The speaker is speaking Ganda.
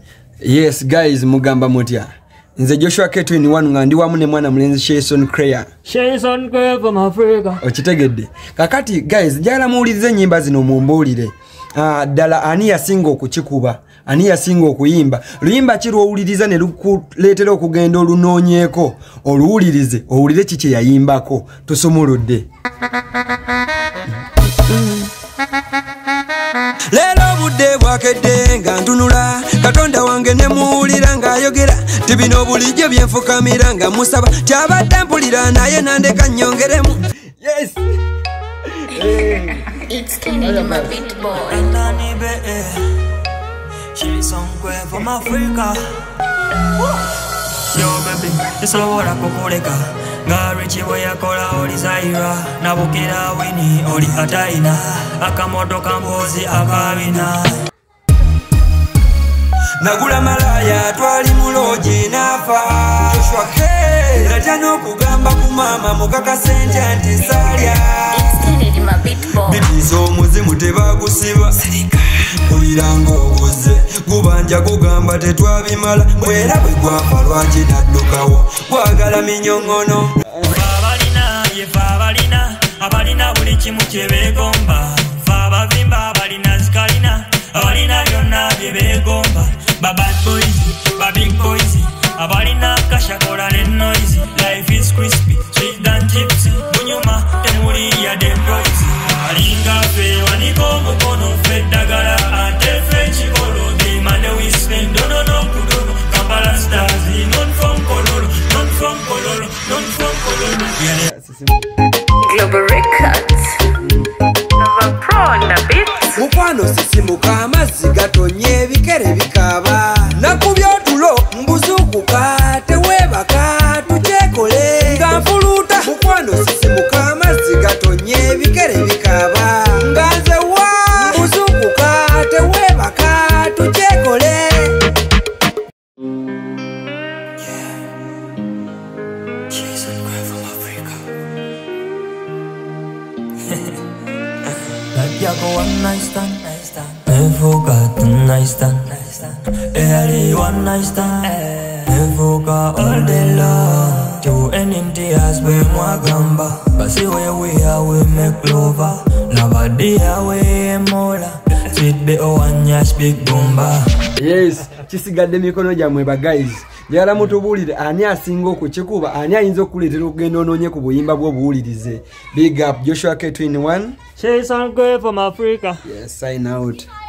Yes guys, mugamba mutya. Nze Joshua K21 nga ndi wamu ne mwana mulenzi Shayson Creya. Shayson Creya from Africa. Okitegedde. Kakati guys, jala muwulirize nyimba zino mumbuulire. Ddala ani yasinga okukikuba, ani yasinga okuyimba. Luyimba ki lw'owuliriza ne lukuleetera okugenda olunoonyeeko, oluwulirize, owulire kiki yayimbako. Tusumuludde. Lelo budde bwakedde nga ntunula Katonda wange ne muwulira ng'ayogera tibino bulijjo byenfukamira nga musaba kyabadde mpulira naye nandeka nnyongeremu. Yes. It's Kennedy, my beat boy. Shayson Creya from Africa. Yo baby, isobola kukuleka Ngarichi yakola oli Zaira Nabukira wini oli Ataina Akamoto kambozi akabina Nagula malaya twali muloji nafa Joshua K Natano kugamba kumama mukaka sente antisalya It's Kennedy, my beat boy. Bibizo muzimu tebagusiba Kulirango obuze Gubanja kugamba tetwabimala Mwera bwe gwafa lwaki naddukawo Gwagala minyongono Abalina buli kimu kye beegomba Abavimba abalina zikalina Abalina byonna bye beegomba Bad boys, big boys Abalina kashakola ne noise Life is crispy, sweet than gypsy Bunyuma temuli ya dem boys Alinga fe waniko mukono fe dagala Ante fe chikolo the money we spend no kudono Kampala stars non from Kololo Non from Kololo, non from Kololo Global Records. Nova Pro on the beat. Mukwano sisimuka amazzi gatonye ebikere bikaba nakubya otulo mbuzukuka tewebaka tukyekole nga nfuluuta mukwano sisimuka amazzi gatonye ebikere bikaba nga nze wa mbuzukuka tewebaka tukyekole. Shayson Creya from Africa. Like you go one night stand, never got a night stand. Early one night stand, never got all day long. To an empty ass we mwagamba, but see where we are we make lover. Nobody away mola, sweet be one yash big bomba. Yes, kisigadde mikono gyamwe ba guys. Jala mutubulire ani asinga okukikuba, ani ayinza okuleetera okugenda onoonye ku buyimba bw'obuwulirize. Big up Joshua K21. Shayson Creya from Africa. Yes, sign out.